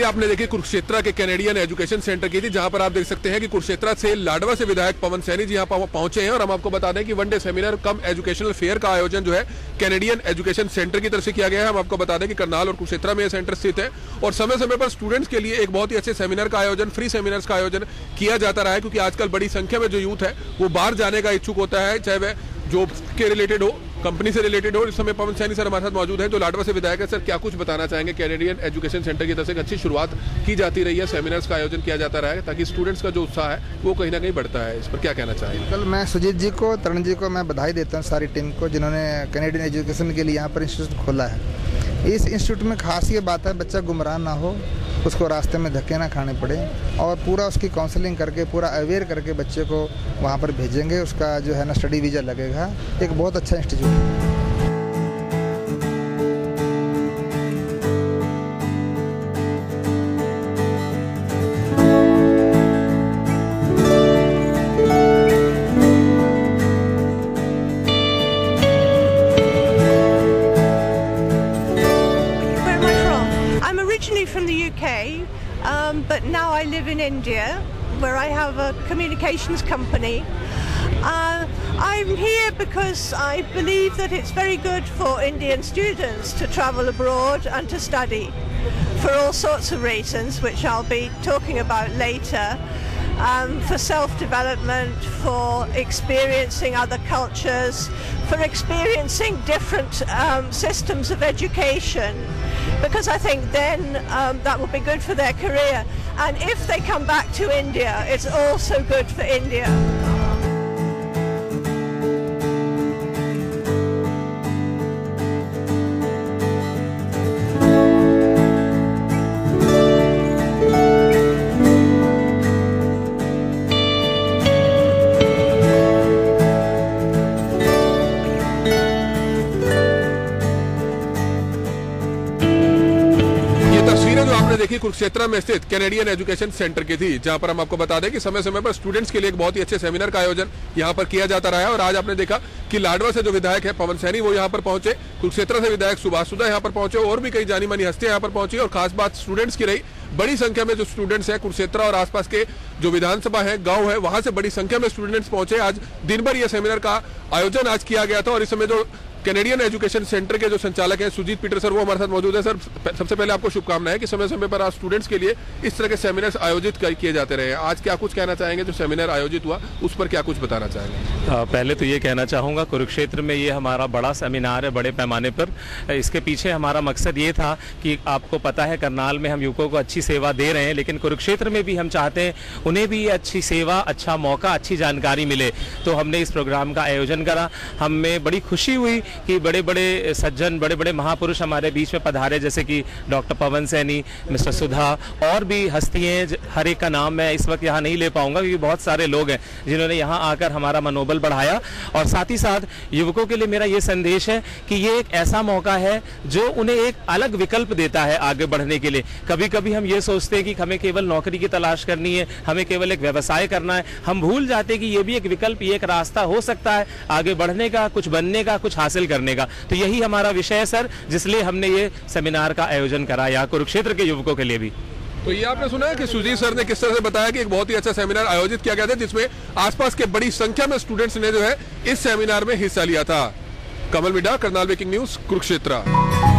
आपने देखी कुरुक्षेत्र के कैनेडियन एजुकेशन सेंटर की थी, जहां पर आप देख सकते हैं कि कुरुक्षेत्र से लाडवा से विधायक पवन सैनी जी यहां पहुंचे हैं। और हम आपको बता दें कि one day seminar cum educational fair का आयोजन जो है कैनेडियन एजुकेशन सेंटर की तरफ से किया गया है। हम आपको बता दें कि करनाल और कुरुक्षेत्र में यह सेंटर स्थित है और समय समय पर स्टूडेंट्स के लिए एक बहुत ही अच्छे सेमिनार का आयोजन, फ्री सेमिनार्स का आयोजन किया जाता रहा है, क्योंकि आजकल बड़ी संख्या में जो यूथ है वो बाहर जाने का इच्छुक होता है, चाहे वह जॉब के रिलेटेड हो, कंपनी से रिलेटेड हो। इस समय पवन सैनी सर हमारे साथ मौजूद है, जो लाडवा से विधायक है। सर, क्या कुछ बताना चाहेंगे? कैनेडियन एजुकेशन सेंटर की तरफ से एक अच्छी शुरुआत की जाती रही है, सेमिनार्स का आयोजन किया जाता रहा है, ताकि स्टूडेंट्स का जो उत्साह है वो कहीं ना कहीं बढ़ता है। इस पर क्या कहना चाहेंगे? कल मैं सुजीत जी को, तरुण जी को मैं बधाई देता हूँ, सारी टीम को, जिन्होंने कैनेडियन एजुकेशन के लिए यहाँ पर इंस्टीट्यूट खोला है। इस इंस्टीट्यूट में खास ये बात है, बच्चा गुमराह ना हो, उसको रास्ते में धक्के ना खाने पड़े, और पूरा उसकी काउंसलिंग करके, पूरा अवेयर करके बच्चे को वहाँ पर भेजेंगे। उसका जो है ना स्टडी वीज़ा लगेगा। एक बहुत अच्छा इंस्टीट्यूट है। Originally from the UK, but now I live in India, where I have a communications company. I'm here because I believe that it's very good for Indian students to travel abroad and to study for all sorts of reasons, which I'll be talking about later. For self-development, for experiencing other cultures, for experiencing different systems of education, because I think then that will be good for their career. And if they come back to India, it's also good for India. तस्वीरें जो आपने देखी कुरुक्षेत्र में स्थित Canadian education centre की थी, जहां पर हम आपको बता दें कि समय समय पर स्टूडेंट्स के लिए एक बहुत ही अच्छे सेमिनार का आयोजन यहां पर किया जाता रहा है। और आज आपने देखा कि लाडवा से जो विधायक है पवन सैनी, वो यहां पर पहुंचे, कुरुक्षेत्र से विधायक सुभाष सुधा यहां पर पहुंचे, और भी कई जानी मानी हस्तियां यहां पर पहुंची। और खास बात स्टूडेंट्स की रही, बड़ी संख्या में जो स्टूडेंट्स हैं कुरुक्षेत्र और आसपास के जो विधानसभा है, गांव है, वहां से बड़ी संख्या में स्टूडेंट्स पहुंचे। आज दिन भर यह सेमिनार का आयोजन आज किया गया था। और इस समय जो कैनेडियन एजुकेशन सेंटर के जो संचालक हैं सुजीत पीटर सर, वो हमारे साथ मौजूद है। सर, सबसे पहले आपको शुभकामनाएं कि समय समय पर आज स्टूडेंट्स के लिए इस तरह के सेमिनार्स आयोजित किए जाते रहे। आज क्या कुछ कहना चाहेंगे? जो सेमिनार आयोजित हुआ उस पर क्या कुछ बताना चाहेंगे? पहले तो ये कहना चाहूँगा, कुरुक्षेत्र में ये हमारा बड़ा सेमिनार है, बड़े पैमाने पर। इसके पीछे हमारा मकसद ये था कि आपको पता है करनाल में हम युवकों को अच्छी सेवा दे रहे हैं, लेकिन कुरुक्षेत्र में भी हम चाहते हैं उन्हें भी अच्छी सेवा, अच्छा मौका, अच्छी जानकारी मिले। तो हमने इस प्रोग्राम का आयोजन करा। हमें बड़ी खुशी हुई कि बड़े बड़े सज्जन, बड़े बड़े महापुरुष हमारे बीच में पधारे, जैसे कि डॉक्टर पवन सैनी, मिस्टर सुधा, और भी हस्तियां, हर एक का नाम मैं इस वक्त यहाँ नहीं ले पाऊंगा, क्योंकि बहुत सारे लोग हैं जिन्होंने यहाँ आकर हमारा मनोबल बढ़ाया। और साथ ही साथ युवकों के लिए मेरा ये संदेश है कि ये एक ऐसा मौका है जो उन्हें एक अलग विकल्प देता है आगे बढ़ने के लिए। कभी कभी हम ये सोचते हैं कि हमें केवल नौकरी की तलाश करनी है, हमें केवल एक व्यवसाय करना है। हम भूल जाते हैं कि ये भी एक विकल्प, ये एक रास्ता हो सकता है आगे बढ़ने का, कुछ बनने का, कुछ हासिल करने का। तो यही हमारा विषय है सर, जिसलिए हमने ये सेमिनार का आयोजन करा यहाँ कुरुक्षेत्र के युवकों के लिए भी। तो ये आपने सुना है कि सुजीत सर ने किस तरह से बताया कि एक बहुत ही अच्छा सेमिनार आयोजित किया गया था, जिसमें आसपास के बड़ी संख्या में स्टूडेंट्स ने जो है इस सेमिनार में हिस्सा लिया था। Kamal Mida, Karnal breaking news, Kurukshetra.